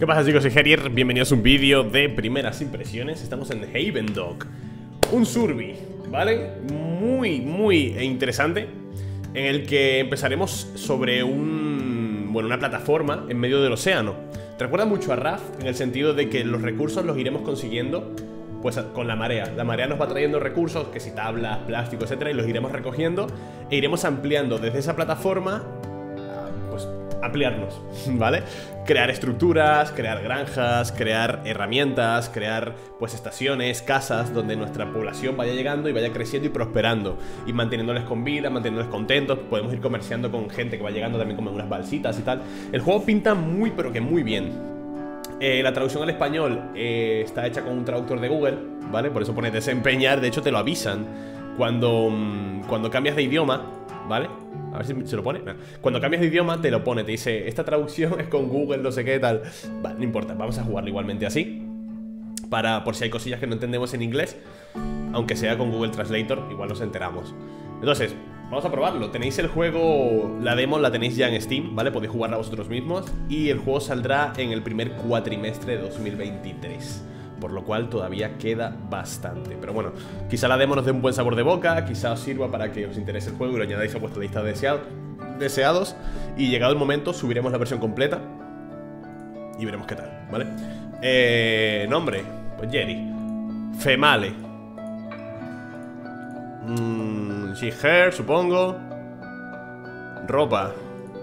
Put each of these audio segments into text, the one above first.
¿Qué pasa, chicos? Soy Herier, bienvenidos a un vídeo de primeras impresiones. Estamos en Havendog, un survi, ¿vale? Muy interesante, en el que empezaremos sobre una plataforma en medio del océano. Te recuerda mucho a Raft, en el sentido de que los recursos los iremos consiguiendo pues con la marea. La marea nos va trayendo recursos, que si tablas, plástico, etcétera, y los iremos recogiendo e iremos ampliando desde esa plataforma, pues ampliarnos, ¿vale? Crear estructuras, crear granjas, crear herramientas, crear pues estaciones, casas, donde nuestra población vaya llegando y vaya creciendo y prosperando, y manteniéndoles con vida, manteniéndoles contentos. Podemos ir comerciando con gente que va llegando también, como en unas balsitas y tal. El juego pinta muy pero que muy bien. La traducción al español está hecha con un traductor de Google, ¿vale? Por eso pone desempeñar. De hecho te lo avisan cuando cambias de idioma, ¿vale? A ver si se lo pone. Cuando cambias de idioma te lo pone, te dice: esta traducción es con Google, no sé qué tal. Vale, no importa, vamos a jugarlo igualmente así, por si hay cosillas que no entendemos en inglés. Aunque sea con Google Translator, igual nos enteramos. Entonces, vamos a probarlo. Tenéis el juego, la demo la tenéis ya en Steam, ¿vale? Podéis jugarla vosotros mismos. Y el juego saldrá en el primer cuatrimestre de 2023, por lo cual todavía queda bastante. Pero bueno, quizá la demo nos dé un buen sabor de boca, quizá os sirva para que os interese el juego y lo añadáis a vuestra lista de deseados. Y llegado el momento, subiremos la versión completa y veremos qué tal, ¿vale? Nombre, pues Jerry. Female. She, her, supongo. Ropa.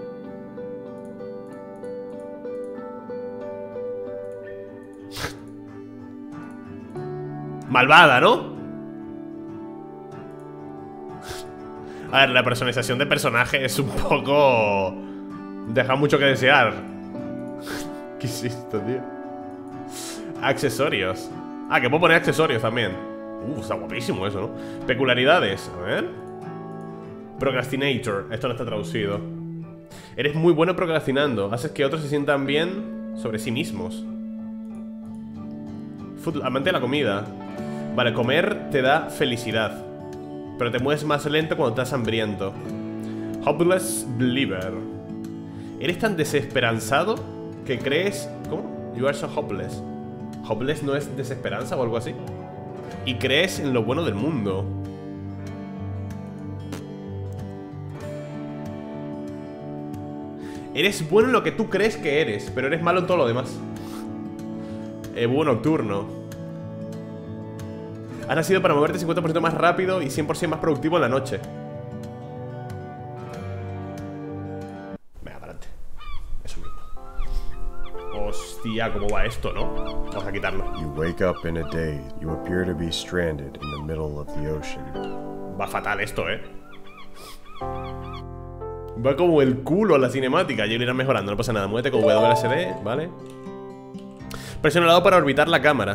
Malvada, ¿no? A ver, la personalización de personaje es un poco... deja mucho que desear. ¿Qué es esto, tío? Accesorios. Ah, que puedo poner accesorios también. Está guapísimo eso, ¿no? Peculiaridades, a ver. Procrastinator, esto no está traducido. Eres muy bueno procrastinando. Haces que otros se sientan bien sobre sí mismos. Amante de la comida. Vale, comer te da felicidad, pero te mueves más lento cuando estás hambriento. Hopeless believer. Eres tan desesperanzado que crees... ¿Cómo? You are so hopeless. Hopeless no es desesperanza o algo así. Y crees en lo bueno del mundo. Eres bueno en lo que tú crees que eres, pero eres malo en todo lo demás. Búho nocturno. Has nacido para moverte 50% más rápido y 100% más productivo en la noche. Venga, para adelante. Eso mismo. Hostia, ¿cómo va esto, no? Vamos a quitarlo. You wake up in a day. You appear to be stranded in the middle of the ocean. Va fatal esto, Va como el culo a la cinemática. Ya lo irán mejorando, no pasa nada. Muévete con WSD, ¿vale? Presiona el lado para orbitar la cámara.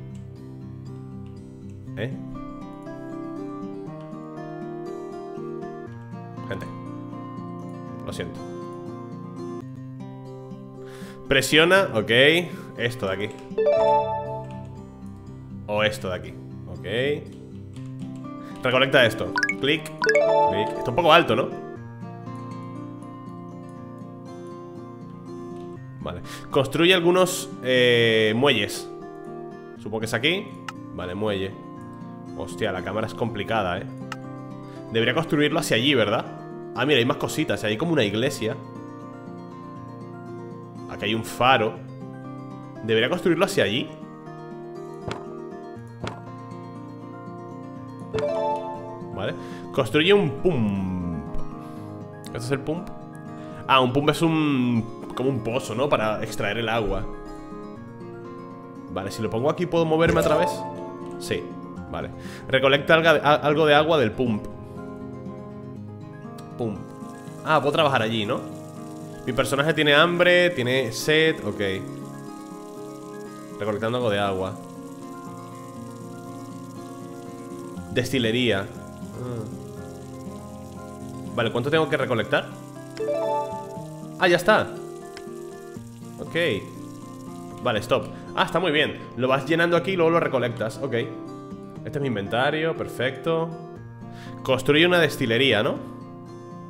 Gente, lo siento. Presiona, ok. Esto de aquí. O esto de aquí. Ok. Recolecta esto. Clic, clic. Está un poco alto, ¿no? Vale. Construye algunos muelles. Supongo que es aquí. Vale, muelle. Hostia, la cámara es complicada, Debería construirlo hacia allí, ¿verdad? Ah, mira, hay más cositas. Hay como una iglesia. Aquí hay un faro. Debería construirlo hacia allí. Vale. Construye un pump. ¿Esto es el pump? Ah, un pump es como un pozo, ¿no? Para extraer el agua. Vale, si lo pongo aquí, ¿puedo moverme a través? Sí, vale. Recolecta algo de agua del pump. Pump. Ah, puedo trabajar allí, ¿no? Mi personaje tiene hambre, tiene sed, ok. Recolectando algo de agua. Destilería. Vale, ¿cuánto tengo que recolectar? Ah, ya está. Ok. Vale, stop. Ah, está muy bien. Lo vas llenando aquí y luego lo recolectas. Ok. Este es mi inventario, perfecto. Construye una destilería, ¿no?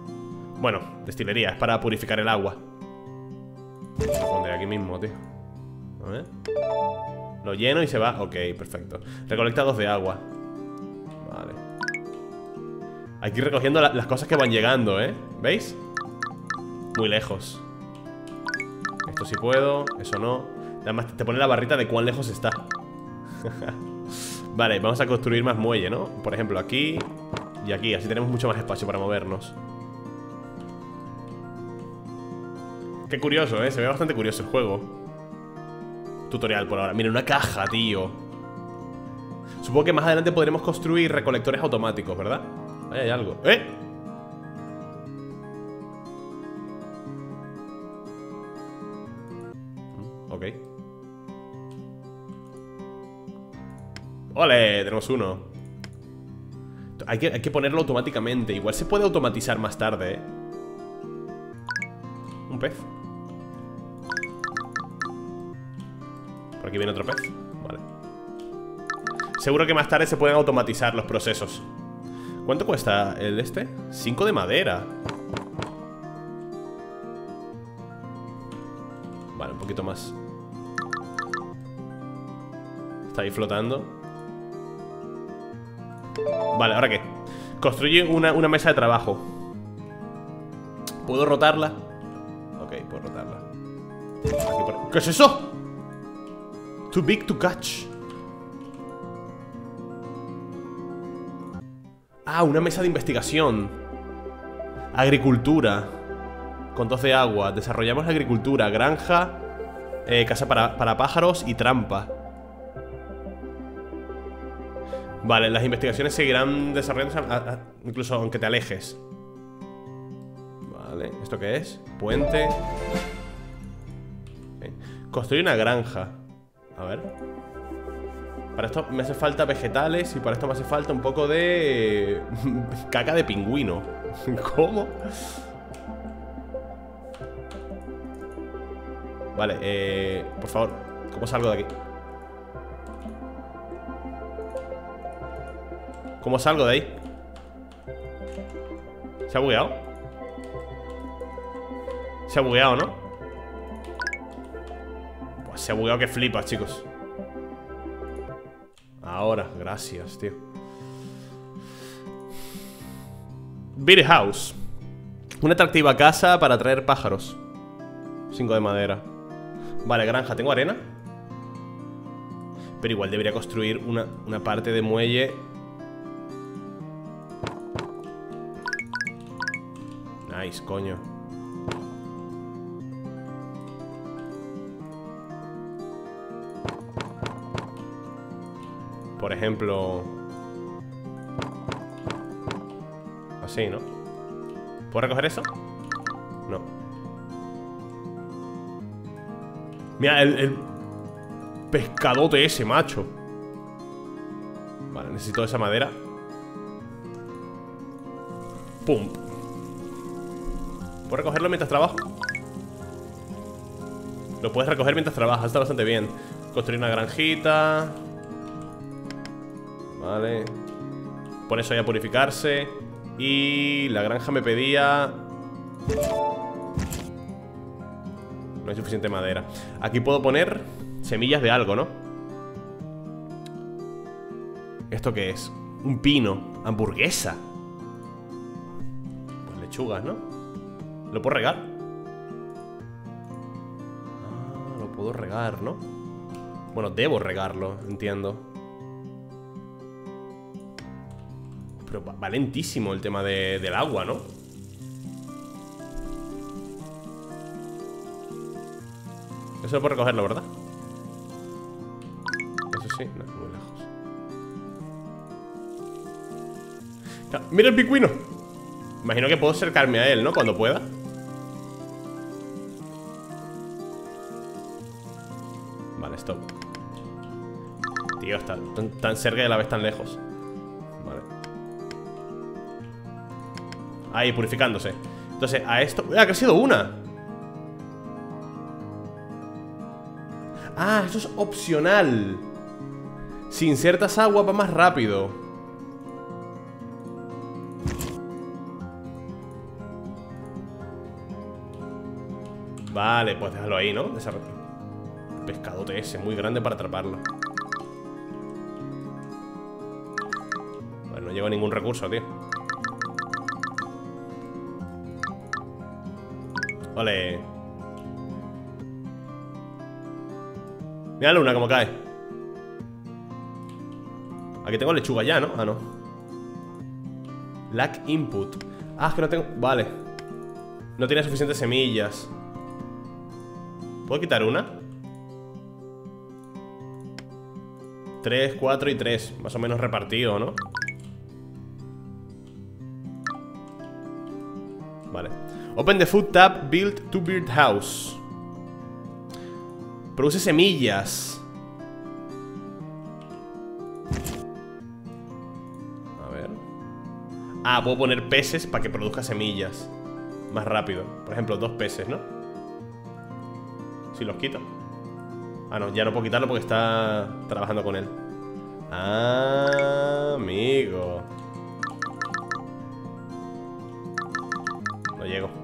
Bueno, destilería, es para purificar el agua. Lo pondré aquí mismo, tío. A ver. Lo lleno y se va. Ok, perfecto. Recolecta 2 de agua. Vale. Hay que ir recogiendo las cosas que van llegando, ¿eh? ¿Veis? Muy lejos. Esto sí puedo, eso no. Además te pone la barrita de cuán lejos está. Vale, vamos a construir más muelle, ¿no? Por ejemplo, aquí y aquí, así tenemos mucho más espacio para movernos. Qué curioso, ¿eh? Se ve bastante curioso el juego. Tutorial por ahora. Mira, una caja, tío. Supongo que más adelante podremos construir recolectores automáticos, ¿verdad? Ahí hay algo. ¡Eh! Ok. ¡Ole! Tenemos uno. Hay que ponerlo automáticamente. Igual se puede automatizar más tarde, ¿eh? Un pez. Por aquí viene otro pez. Vale. Seguro que más tarde se pueden automatizar los procesos. ¿Cuánto cuesta el este? 5 de madera. Vale, un poquito más. Está ahí flotando. Vale, ¿ahora qué? Construye una mesa de trabajo. ¿Puedo rotarla? Ok, puedo rotarla. ¿Qué es eso? Too big to catch. Ah, una mesa de investigación. Agricultura. Con 12 de agua. Desarrollamos la agricultura. Granja, casa para pájaros y trampa. Vale, las investigaciones seguirán desarrollándose incluso aunque te alejes. Vale, ¿esto qué es? Puente. Okay. Construir una granja. A ver. Para esto me hace falta vegetales y para esto me hace falta un poco de caca de pingüino. ¿Cómo? Vale, por favor, ¿cómo salgo de aquí? ¿Cómo salgo de ahí? ¿Se ha bugueado? Se ha bugueado, ¿no? Pues se ha bugueado que flipas, chicos. Ahora, gracias, tío. Beer House. Una atractiva casa para atraer pájaros. 5 de madera. Vale, granja, ¿tengo arena? Pero igual debería construir una parte de muelle. Nice, coño. Por ejemplo, así, ¿no? ¿Puedo recoger eso? No. Mira, el pescadote ese, macho. Vale, necesito esa madera. Pum. ¿Puedo recogerlo mientras trabajo? Lo puedes recoger mientras trabajas, está bastante bien. Construir una granjita. Vale. Pon eso ahí a purificarse. Y la granja me pedía... No hay suficiente madera. Aquí puedo poner semillas de algo, ¿no? ¿Esto qué es? Un pino. Hamburguesa. Pues lechugas, ¿no? ¿Lo puedo regar? Ah, lo puedo regar, ¿no? Bueno, debo regarlo, entiendo. Pero va lentísimo el tema del agua, ¿no? Eso puedo recogerlo, ¿verdad? Eso sí, no, muy lejos. ¡Mira el pingüino! Imagino que puedo acercarme a él, ¿no? Cuando pueda. Vale, stop. Tío, está tan cerca y a la vez tan lejos. Vale. Ahí, purificándose. Entonces, a esto... ¡Ah, que ha sido una! Ah, esto es opcional. Si insertas agua va más rápido. Vale, pues déjalo ahí, ¿no? pescadote ese, muy grande para atraparlo. Bueno, no llevo ningún recurso, tío. Ole. Mira la luna como cae. Aquí tengo lechuga ya, ¿no? Ah, no. Lack input. Ah, es que no tengo... Vale. No tiene suficientes semillas. ¿Puedo quitar una? 3, 4 y 3. Más o menos repartido, ¿no? Vale. Open the food tab, build to bird house. Produce semillas. A ver. Ah, puedo poner peces para que produzca semillas más rápido. Por ejemplo, 2 peces, ¿no? Si los quito. Ah, no, ya no puedo quitarlo porque está trabajando con él. Ah, amigo. No llego.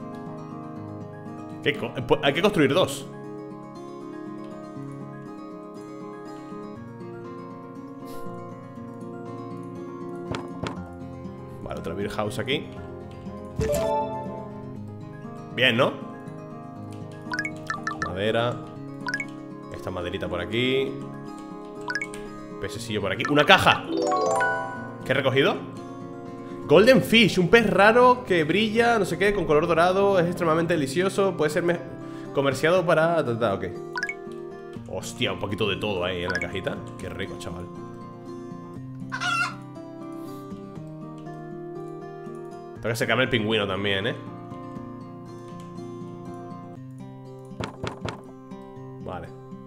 Hay que construir 2. Vale, otra beer house aquí. Bien, ¿no? Madera. Esta maderita por aquí. Pececillo por aquí. ¡Una caja! ¿Qué he recogido? Golden Fish, un pez raro que brilla, no sé qué, con color dorado. Es extremadamente delicioso. Puede ser comerciado para... Ok. Hostia, un poquito de todo ahí en la cajita. Qué rico, chaval. Tengo que sacarme el pingüino también, ¿eh? Vale.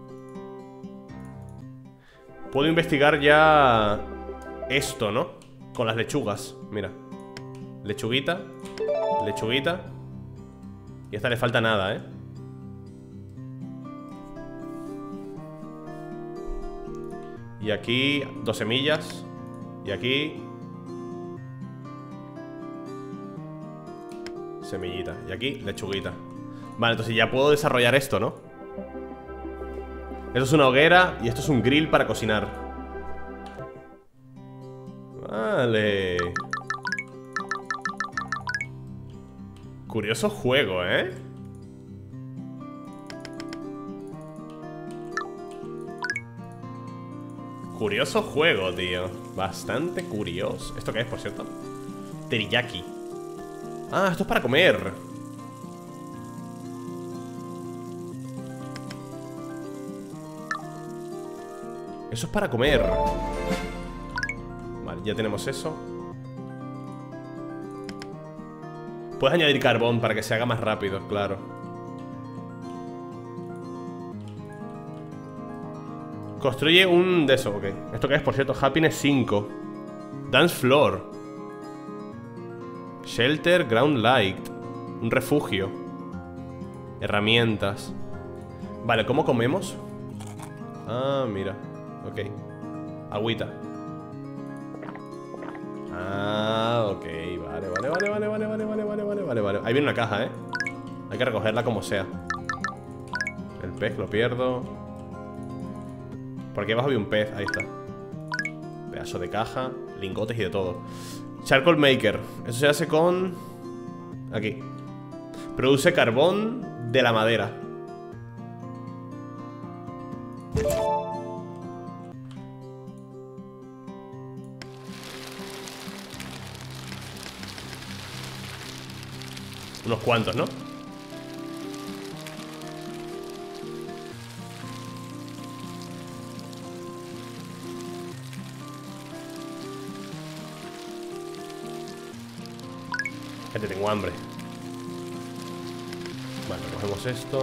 Puedo investigar ya esto, ¿no? Con las lechugas, mira. Lechuguita. Lechuguita. Y a esta le falta nada, ¿eh? Y aquí 2 semillas. Y aquí semillita. Y aquí lechuguita. Vale, entonces ya puedo desarrollar esto, ¿no? Esto es una hoguera y esto es un grill para cocinar. Vale. Curioso juego, ¿eh? Curioso juego, tío. Bastante curioso. ¿Esto qué es, por cierto? Teriyaki. Ah, esto es para comer. Eso es para comer. Vale, ya tenemos eso. Puedes añadir carbón para que se haga más rápido, claro. Construye un de eso, ok. ¿Esto qué es, por cierto? Happiness 5. Dance floor. Shelter, ground light. Un refugio. Herramientas. Vale, ¿cómo comemos? Ah, mira. Ok. Agüita. Ah, ok. Vale. Ahí viene una caja, ¿eh? Hay que recogerla como sea. El pez lo pierdo. Por aquí abajo había un pez. Ahí está. Pedazo de caja. Lingotes y de todo. Charcoal maker. Eso se hace con... Aquí. Produce carbón de la madera. Unos cuantos, ¿no? Gente, tengo hambre. Vale, cogemos esto.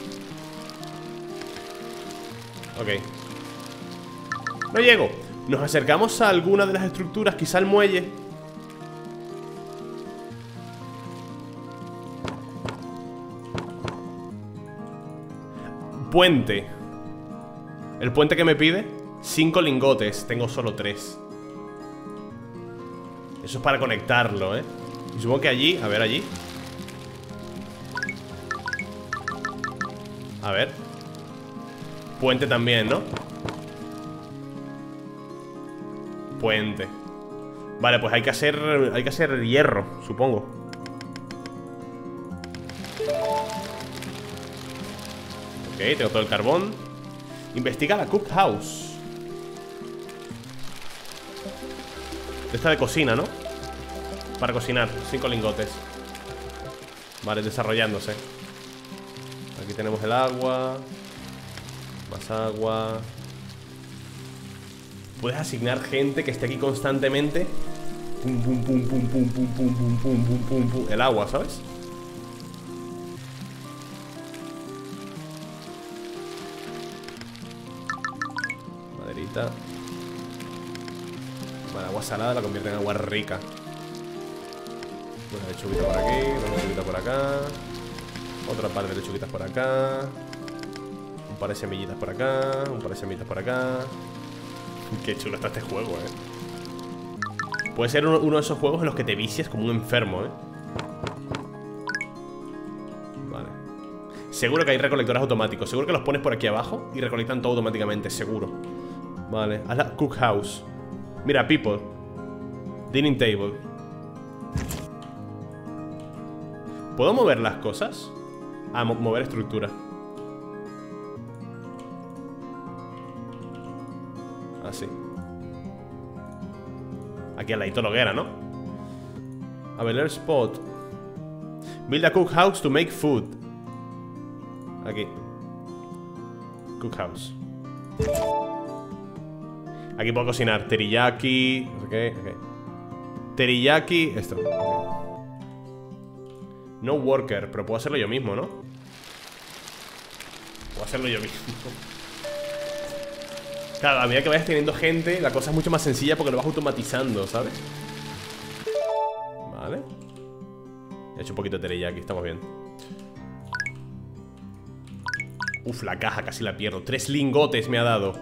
Ok. No llego. Nos acercamos a alguna de las estructuras, quizá el muelle. Puente. El puente que me pide 5 lingotes, tengo solo 3. Eso es para conectarlo, ¿eh? Y supongo que allí, a ver allí. A ver. Puente también, ¿no? Puente. Vale, pues hay que hacer hierro, supongo. Ok, tengo todo el carbón. Investiga la cookhouse. Esta de cocina, ¿no? Para cocinar, 5 lingotes. Vale, desarrollándose. Aquí tenemos el agua. Más agua. Puedes asignar gente que esté aquí constantemente. Pum, pum, pum, pum, pum, pum, pum, pum, pum, pum, pum, pum. El agua, ¿sabes? Maderita. Vale, agua salada la convierte en agua rica. Una lechuguita por aquí, una lechuguita por acá. Otra par de lechuguitas por acá. Un par de semillitas por acá. Un par de semillitas por acá. Qué chulo está este juego, Puede ser uno de esos juegos en los que te vicias como un enfermo, Vale. Seguro que hay recolectores automáticos. Seguro que los pones por aquí abajo y recolectan todo automáticamente, seguro. Vale, haz la cookhouse. Mira, people. Dining table. ¿Puedo mover las cosas? Ah, mover estructura. Así. Aquí al ladito la hoguera, ¿no? Available spot. Build a cookhouse to make food. Aquí. Cookhouse. Aquí puedo cocinar teriyaki. Ok. Teriyaki. Esto. Okay. No worker, pero puedo hacerlo yo mismo, ¿no? Puedo hacerlo yo mismo. Claro, a medida que vayas teniendo gente, la cosa es mucho más sencilla porque lo vas automatizando, ¿sabes? Vale. He hecho un poquito de teriyaki, estamos bien. Uf, la caja, casi la pierdo. 3 lingotes me ha dado.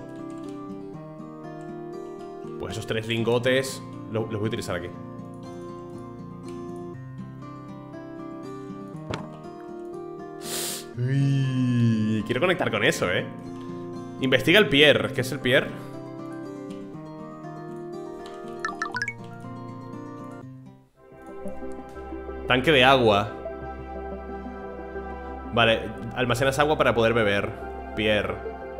Pues esos 3 lingotes los voy a utilizar aquí. Uy, quiero conectar con eso, Investiga el pier. ¿Qué es el pier? Tanque de agua. Vale, almacenas agua para poder beber. Pier.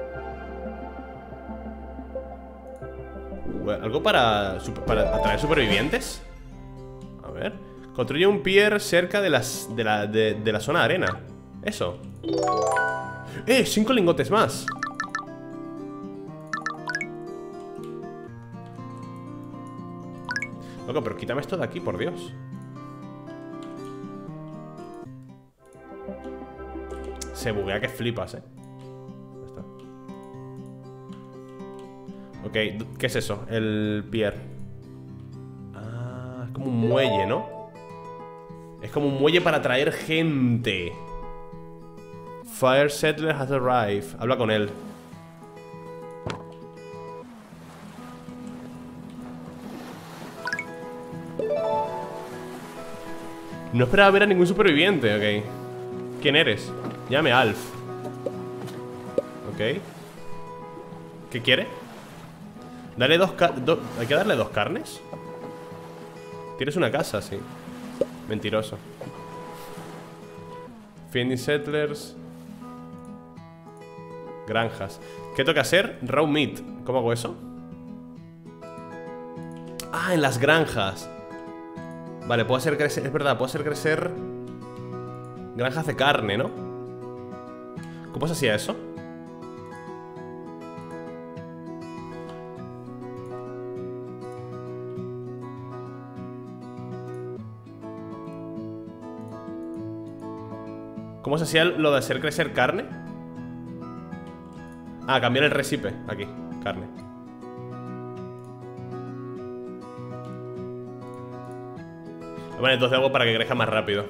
¿Algo para atraer supervivientes? A ver. Construye un pier cerca de la zona de arena. Eso. 5 lingotes más. Loco, pero quítame esto de aquí, por Dios. Se buguea que flipas, Ya está. Ok, ¿qué es eso? El pier. Ah, es como un muelle, ¿no? Es como un muelle para atraer gente. Fire settler has arrived. Habla con él. No esperaba ver a ningún superviviente, ok. ¿Quién eres? Llame Alf. Ok. ¿Qué quiere? Dale ¿hay que darle 2 carnes? Tienes una casa, sí. Mentiroso. Finding settlers. Granjas. ¿Qué tengo que hacer? Raw meat. ¿Cómo hago eso? Ah, en las granjas. Vale, puedo hacer crecer. Es verdad, puedo hacer crecer granjas de carne, ¿no? ¿Cómo se hacía eso? ¿Cómo se hacía lo de hacer crecer carne? Ah, cambiar el recipe. Aquí, carne. Vale, entonces hago para que crezca más rápido.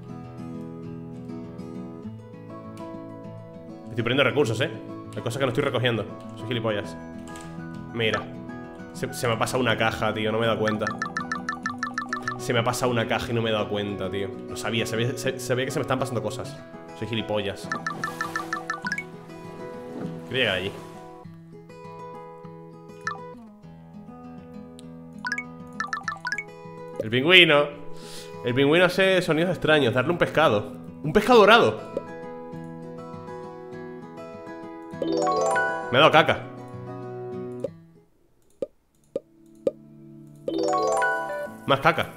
Estoy perdiendo recursos, Hay cosas que no estoy recogiendo. Soy gilipollas. Mira. Se me ha pasado una caja, tío, no me he dado cuenta. Se me ha pasado una caja y no me he dado cuenta, tío. Lo sabía, sabía que se me están pasando cosas. Soy gilipollas. Quiero llegar allí. El pingüino. El pingüino hace sonidos extraños. Darle un pescado. ¡Un pescado dorado! Me ha dado caca. Más caca.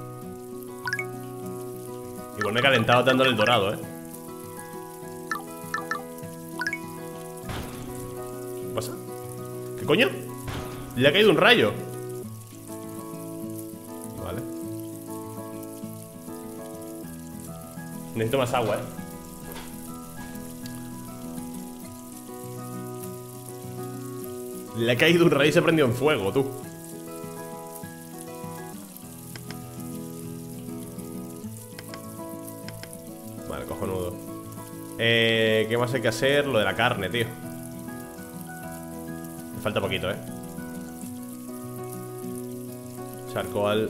Igual me he calentado dándole el dorado, ¿eh? ¿Qué pasa? ¿Qué coño? Le ha caído un rayo. Vale. Necesito más agua, ¿eh? Le ha caído un rayo y se ha prendido en fuego, tú. Vale, cojonudo. ¿Qué más hay que hacer? Lo de la carne, tío. Me falta poquito, charcoal.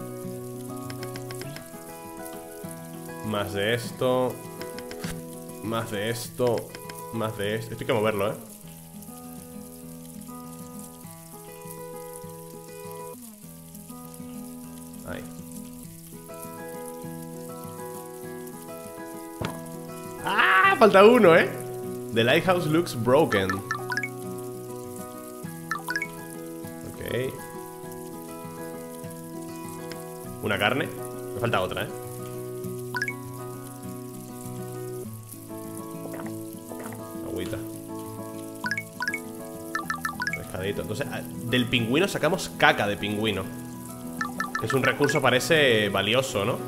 Más de esto. Más de esto. Más de esto. Esto hay que moverlo, Ahí. ¡Ah! Falta uno, The lighthouse looks broken. Ok. Una carne. Me falta otra, Agüita. Pescadito. Entonces, del pingüino sacamos caca de pingüino. Es un recurso, parece valioso, ¿no?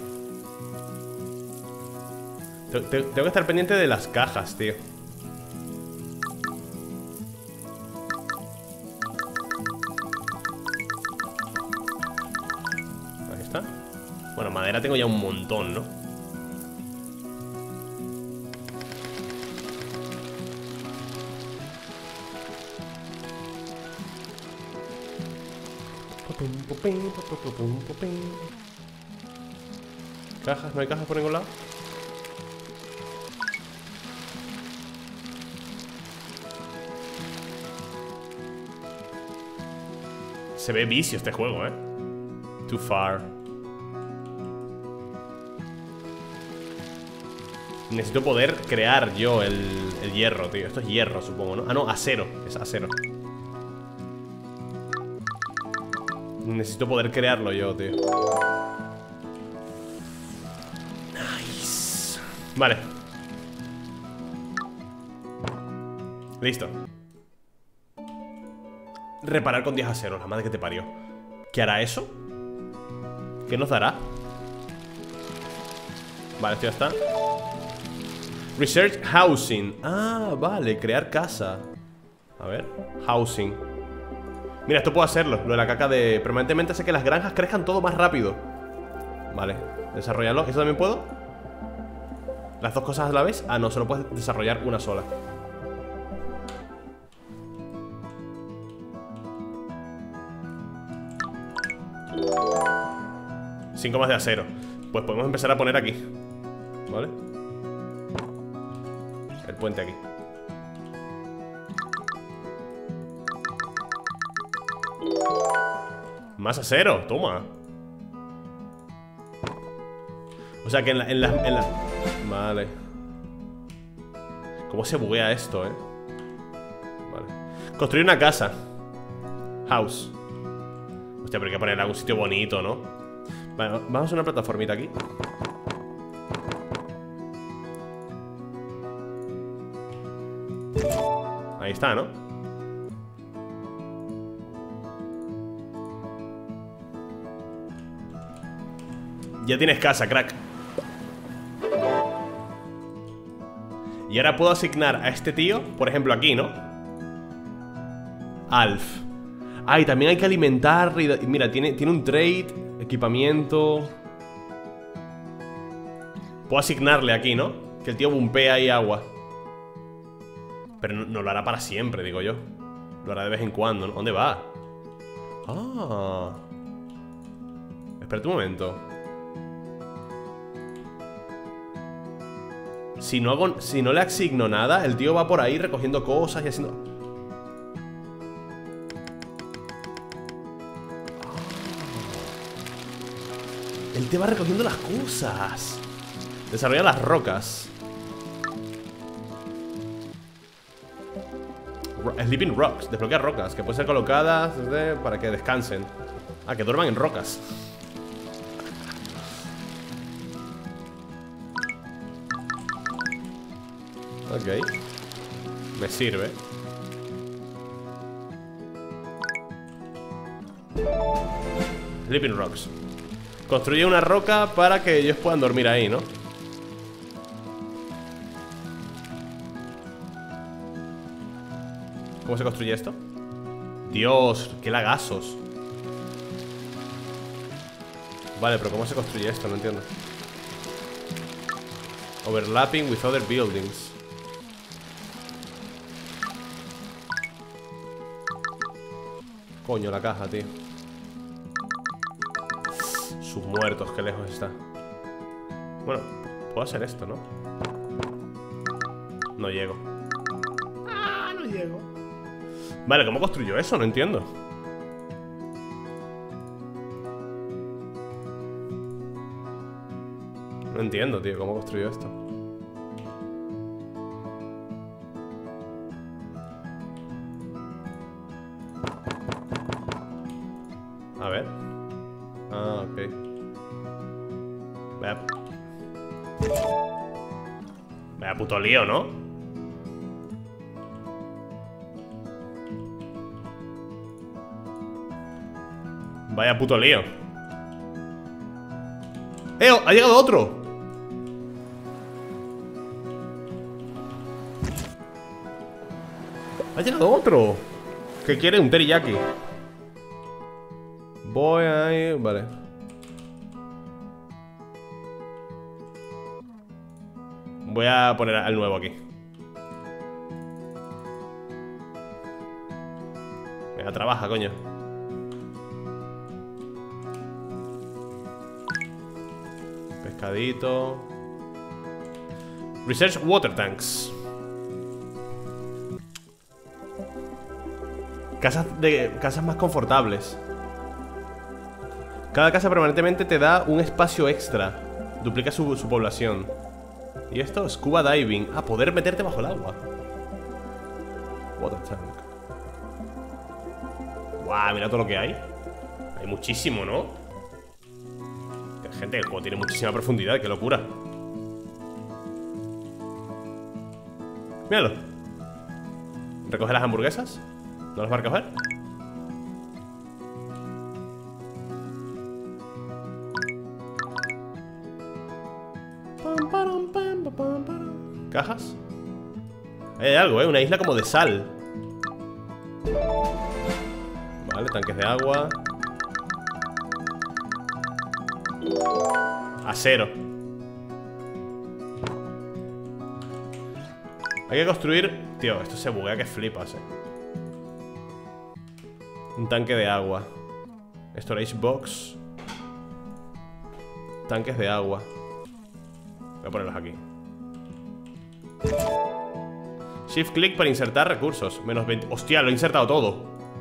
Tengo que estar pendiente de las cajas, tío. Ahí está. Bueno, madera tengo ya un montón, ¿no? ¿Cajas? ¿No hay cajas por ningún lado? Se ve vicio este juego, Too far. Necesito poder crear yo el hierro, tío. Esto es hierro, supongo, ¿no? Ah, no, acero. Es acero. Necesito poder crearlo yo, tío. Nice. Vale. Listo. Reparar con 10 aceros, la madre que te parió. ¿Qué hará eso? ¿Qué nos dará? Vale, esto ya está. Research housing. Ah, vale, crear casa. A ver, housing. Mira, esto puedo hacerlo, lo de la caca de... Permanentemente hace que las granjas crezcan todo más rápido. Vale, desarrollarlo. ¿Eso también puedo? ¿Las dos cosas a la vez? Ah, no, solo puedes desarrollar una sola. Cinco más de acero. Pues podemos empezar a poner aquí. ¿Vale? El puente aquí. Más acero, toma. O sea que en la... Vale. ¿Cómo se buguea esto, Vale. Construir una casa. House. Hostia, pero hay que ponerla en algún sitio bonito, ¿no? Vale, vamos a hacer una plataformita aquí. Ahí está, ¿no? Ya tienes casa, crack. Y ahora puedo asignar a este tío, por ejemplo aquí, ¿no? Alf. Ah, y también hay que alimentar. Mira, tiene un trade, equipamiento. Puedo asignarle aquí, ¿no? Que el tío bumpea ahí agua. Pero no lo hará para siempre, digo yo. Lo hará de vez en cuando, ¿no? ¿Dónde va? Ah. Espérate un momento. si no le asigno nada, el tío va por ahí recogiendo cosas y haciendo... El tío va recogiendo las cosas. Desarrolla las rocas. Sleeping Rocks, desbloquea rocas que pueden ser colocadas para que descansen. Ah, que duerman en rocas. Ok. Me sirve. Sleeping Rocks. Construye una roca para que ellos puedan dormir ahí, ¿no? ¿Cómo se construye esto? Dios, qué lagazos. Vale, pero ¿cómo se construye esto? No entiendo. Overlapping with other buildings. Coño, la caja, tío. Sus muertos, qué lejos está. Bueno, puedo hacer esto, ¿no? No llego. Ah, no llego. Vale, ¿cómo construyo eso? No entiendo. No entiendo, tío, ¿cómo construyo esto? A ver. Ah, ok. Vaya puto lío, ¿no? Vaya puto lío. ¡Ha llegado otro! ¡Ha llegado otro! ¿Qué quiere? Un teriyaki. Voy ahí... Vale. Voy a poner al nuevo aquí. Venga, trabaja, coño. Pescadito. Research water tanks. Casas más confortables. Cada casa permanentemente te da un espacio extra. Duplica su población. ¿Y esto? Scuba diving. Ah, poder meterte bajo el agua. Water tank. Guau, mira todo lo que hay. Hay muchísimo, ¿no? Gente, el juego tiene muchísima profundidad. Qué locura. Míralo. ¿Recoge las hamburguesas? ¿No las va a recoger? ¿Cajas? Hay algo, una isla como de sal. Vale, tanques de agua. Acero. Hay que construir... Tío, esto se buguea que flipas, Un tanque de agua. Storage box. Tanques de agua. Voy a ponerlos aquí. Shift click para insertar recursos. Menos 20. Hostia, lo he insertado todo.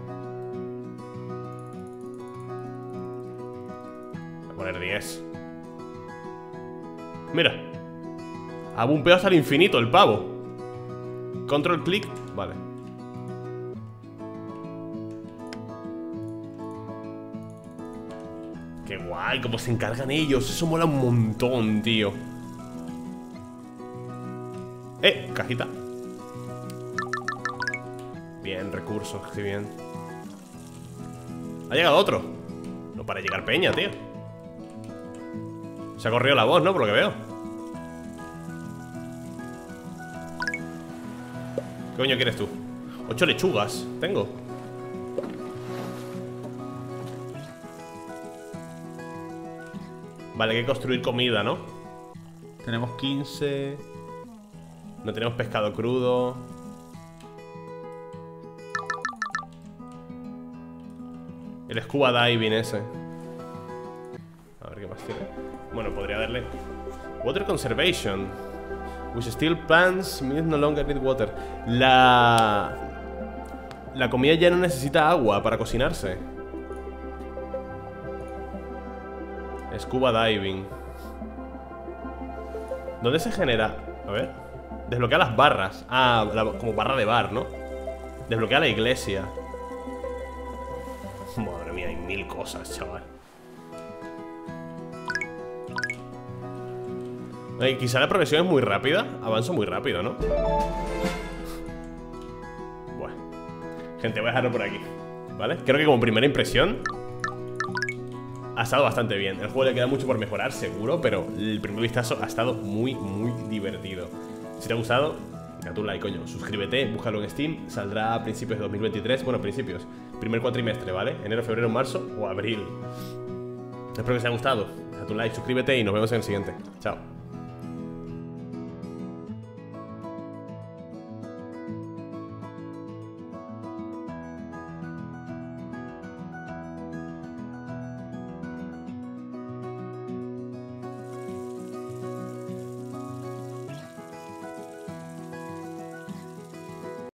Voy a poner 10. Mira. Ha bumpeado hasta el infinito el pavo. Control click. Vale. Qué guay, cómo se encargan ellos. Eso mola un montón, tío. Cajita. Bien, recursos, qué bien. Ha llegado otro. No para llegar peña, tío. Se ha corrido la voz, ¿no? Por lo que veo. ¿Qué coño quieres tú? 8 lechugas, tengo. Vale, hay que construir comida, ¿no? Tenemos 15. No tenemos pescado crudo. El scuba diving ese. A ver qué más tiene. Bueno, podría darle Water Conservation. With still plants, means no longer need water. La comida ya no necesita agua para cocinarse. Scuba diving. ¿Dónde se genera? A ver. Desbloquea las barras. Ah, como barra de bar, ¿no? Desbloquea la iglesia. Madre mía, hay 1000 cosas, chaval. Quizá la progresión es muy rápida. Avanzo muy rápido, ¿no? Bueno. Gente, voy a dejarlo por aquí, ¿vale? Creo que como primera impresión ha estado bastante bien. El juego le queda mucho por mejorar, seguro, pero el primer vistazo ha estado muy, muy divertido. Si te ha gustado, date un like, coño. Suscríbete, búscalo en Steam. Saldrá a principios de 2023. Bueno, principios. Primer cuatrimestre, ¿vale? Enero, febrero, marzo o abril. Espero que os haya gustado. Date un like, suscríbete y nos vemos en el siguiente. Chao.